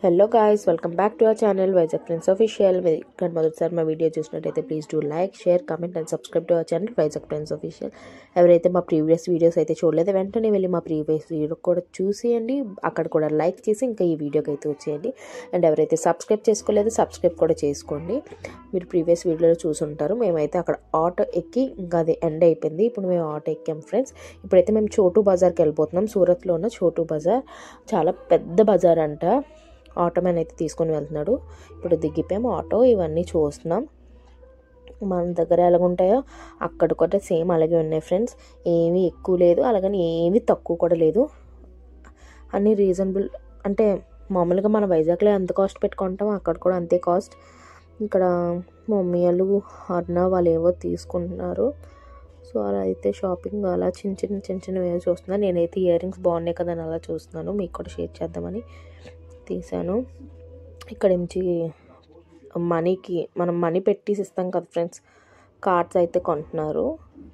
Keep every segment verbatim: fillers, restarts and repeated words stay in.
Hello guys, welcome back to our channel Vizag Friends Official. If మొదటిసారి మా video చూసినట్లయితే please do like share comment and subscribe to our channel Vizag Friends Official. ఎవరైతే మా previous videos అయితే చూడలేదు వెంటనే వెళ్ళి మా ప్రీవియస్ వీడియో కూడా చూసేయండి, అక్కడ కూడా లైక్ చేసి ఇంకా ఈ వీడియోకి అయితే వచ్చేయండి. అండ్ ఎవరైతే సబ్స్క్రైబ్ చేసుకోలేదు సబ్స్క్రైబ్ కూడా చేసుకోండి. మీరు ప్రీవియస్ వీడియోలో చూసుంటారు. మేమైతే అక్కడ ఆటో ఎక్కి ఇంకా అది ఎండ్ అయిపోయింది. ఇప్పుడు మేము ఆటో ఎక్కాం ఫ్రెండ్స్. ఇప్పుడైతే మేము చోటు బజార్కి వెళ్ళిపోతున్నాం. సూరత్లో ఉన్న చోటు బజార్ చాలా పెద్ద బజార్ అంట. ఆటో మ్యాన్ అయితే తీసుకొని వెళ్తున్నాడు. ఇప్పుడు దిగిపోయాము. ఆటో ఇవన్నీ చూస్తున్నాం. మన దగ్గర ఎలాగుంటాయో అక్కడ కూడా సేమ్ అలాగే ఉన్నాయి ఫ్రెండ్స్. ఏమీ ఎక్కువ లేదు, అలాగని ఏమీ తక్కువ కూడా లేదు. అన్నీ రీజనబుల్, అంటే మామూలుగా మన వైజాగ్లో ఎంత కాస్ట్ పెట్టుకుంటామో అక్కడ కూడా అంతే కాస్ట్. ఇక్కడ మమ్మీ వాళ్ళు అన్న వాళ్ళు ఏవో తీసుకుంటున్నారు. సో అలా అయితే షాపింగ్ అలా చిన్న చిన్న చిన్న చిన్నవి ఏవో చూస్తున్నాను. నేనైతే ఇయర్ రింగ్స్ బాగున్నాయి కదా అని అలా చూస్తున్నాను, మీకు కూడా షేర్ చేద్దామని తీసాను. ఇక్కడ నుంచి మనీకి మనం మనీ పెట్టి ఇస్తాం కదా ఫ్రెండ్స్, కార్డ్స్ అయితే కొంటున్నారు.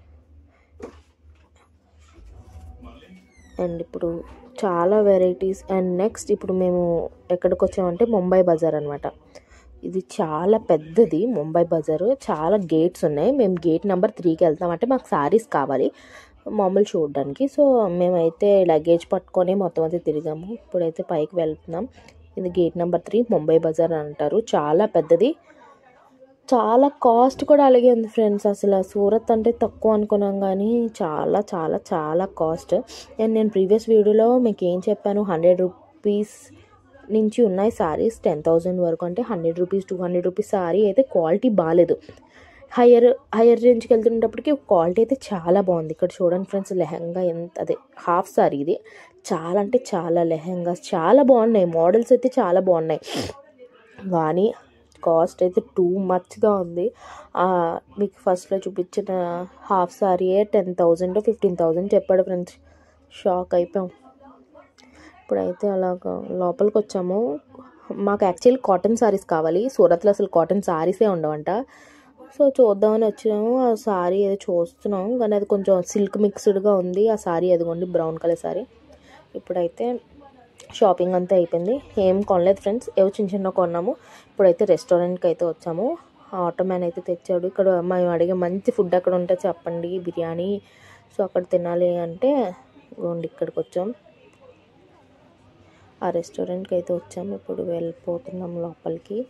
అండ్ ఇప్పుడు చాలా వెరైటీస్. అండ్ నెక్స్ట్ ఇప్పుడు మేము ఎక్కడికి వచ్చామంటే ముంబై బజార్ అనమాట. ఇది చాలా పెద్దది ముంబై బజారు, చాలా గేట్స్ ఉన్నాయి. మేము గేట్ నెంబర్ త్రీకి వెళ్తాం. అంటే మాకు శారీస్ కావాలి మామూలు చూడడానికి. సో మేమైతే లగేజ్ పట్టుకొని మొత్తం అయితే తిరిగాము. ఇప్పుడైతే పైకి వెళ్తున్నాం. ఇది gate number three Mumbai Bazaar అంటారు. చాలా పెద్దది, చాలా కాస్ట్ కూడా అలాగే ఉంది ఫ్రెండ్స్. అసలు సూరత్ అంటే తక్కువ అనుకున్నాం కానీ చాలా చాలా చాలా కాస్ట్. అండ్ నేను ప్రీవియస్ వీడియోలో మీకు ఏం చెప్పాను, హండ్రెడ్ రూపీస్ నుంచి ఉన్నాయి శారీస్ టెన్ థౌజండ్ వరకు. అంటే hundred rupees two hundred rupees sari అయితే క్వాలిటీ బాగాలేదు. హయ్యర్ హయ్యర్ రేంజ్కి వెళ్తున్నప్పటికీ క్వాలిటీ అయితే చాలా బాగుంది. ఇక్కడ చూడండి ఫ్రెండ్స్, లెహంగా ఎంత, అదే హాఫ్ సారీ ఇది. చాలా అంటే చాలా లెహంగాస్ చాలా బాగున్నాయి, మోడల్స్ అయితే చాలా బాగున్నాయి. కానీ కాస్ట్ అయితే టూ మచ్గా ఉంది. మీకు ఫస్ట్లో చూపించిన హాఫ్ సారీయే టెన్ థౌజండ్ ఫిఫ్టీన్ థౌజండ్ చెప్పాడు ఫ్రెండ్స్. షాక్ అయిపోయాం. ఇప్పుడైతే అలాగా లోపలికి వచ్చాము. మాకు యాక్చువల్లీ కాటన్ సారీస్ కావాలి. సూరత్లో అసలు కాటన్ సారీసే ఉండవంట. సో చూద్దామని వచ్చాము. ఆ సారీ ఏదో చూస్తున్నాం కానీ అది కొంచెం సిల్క్ మిక్స్డ్గా ఉంది. ఆ సారీ అదిగోండి బ్రౌన్ కలర్ సారీ. ఇప్పుడైతే షాపింగ్ అంతా అయిపోయింది. ఏం కొనలేదు ఫ్రెండ్స్, ఏవో చిన్న చిన్న కొన్నాము. ఇప్పుడైతే రెస్టారెంట్కి అయితే వచ్చాము. ఆటో మ్యాన్ అయితే తెచ్చాడు. ఇక్కడ మేము అడిగే మంచి ఫుడ్ అక్కడ ఉంటే చెప్పండి, బిర్యానీ. సో అక్కడ తినాలి అంటే ఇగోండి ఇక్కడికి వచ్చాం. ఆ రెస్టారెంట్కి అయితే వచ్చాము. ఇప్పుడు వెళ్ళిపోతున్నాం లోపలికి.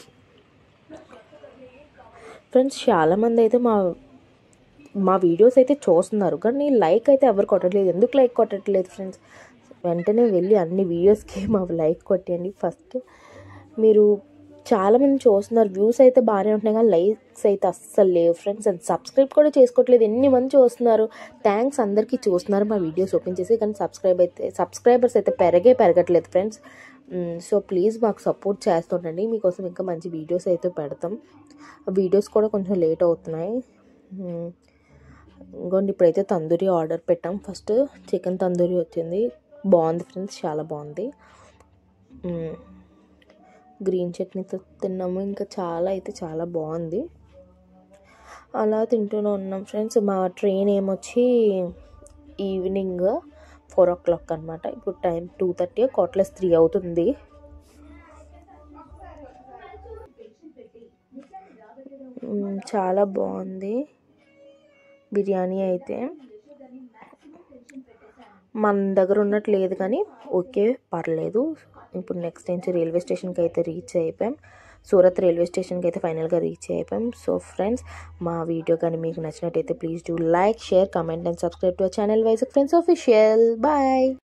ఫ్రెండ్స్ చాలామంది అయితే మా మా వీడియోస్ అయితే చూస్తున్నారు కానీ లైక్ అయితే ఎవరు కొట్టట్లేదు. ఎందుకు లైక్ కొట్టట్లేదు ఫ్రెండ్స్? వెంటనే వెళ్ళి అన్ని వీడియోస్కి మా లైక్ కొట్టండి ఫస్ట్. మీరు చాలామంది చూస్తున్నారు, వ్యూస్ అయితే బాగానే ఉంటున్నాయి కానీ లైక్స్ అయితే అస్సలు లేవు ఫ్రెండ్స్. అది సబ్స్క్రైబ్ కూడా చేసుకోవట్లేదు. ఎన్ని మంది చూస్తున్నారు, థ్యాంక్స్ అందరికీ చూస్తున్నారు మా వీడియోస్ ఓపెన్ చేసి, కానీ సబ్స్క్రైబ్ అయితే సబ్స్క్రైబర్స్ అయితే పెరగే పెరగట్లేదు ఫ్రెండ్స్. సో ప్లీజ్ మాకు సపోర్ట్ చేస్తుండండి, మీకోసం ఇంకా మంచి వీడియోస్ అయితే పెడతాం. వీడియోస్ కూడా కొంచెం లేట్ అవుతున్నాయి. ఇంకోండి ఇప్పుడైతే తందూరి ఆర్డర్ పెట్టాం. ఫస్ట్ చికెన్ తందూరి వచ్చింది, బాగుంది ఫ్రెండ్స్, చాలా బాగుంది. గ్రీన్ చట్నీతో తిన్నాము. ఇంకా చాలా అయితే చాలా బాగుంది. అలా తింటూనే ఉన్నాం ఫ్రెండ్స్. మా ట్రైన్ ఏమొచ్చి ఈవినింగ్ ఫోర్ ఓ క్లాక్ అనమాట. ఇప్పుడు time two thirty quarter less three అవుతుంది. చాలా బాగుంది బిర్యానీ అయితే. మన దగ్గర ఉన్నట్టు లేదు కానీ ఓకే పర్లేదు. ఇప్పుడు నెక్స్ట్ నుంచి రైల్వే స్టేషన్కి అయితే రీచ్ అయిపోయాం. సూరత్ రైల్వే స్టేషన్కి అయితే ఫైనల్గా రీచ్ అయిపోయాం. సో ఫ్రెండ్స్, మా వీడియో కానీ మీకు నచ్చినట్టయితే please do like share comment and subscribe to our channel Vizag Friends Official. Bye.